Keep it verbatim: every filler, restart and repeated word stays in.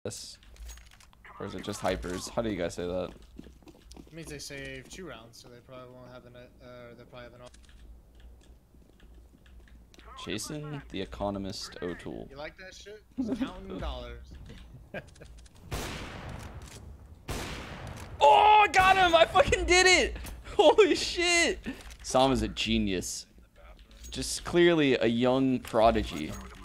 this? Or is it just hypers? How do you guys say that? It means they save two rounds, so they probably won't have an. Uh, they probably have an. Jason, the Economist O'Toole. You like that shit? Just counting dollars. Oh, I got him! I fucking did it! Holy shit! Sam is a genius. Just clearly a young prodigy.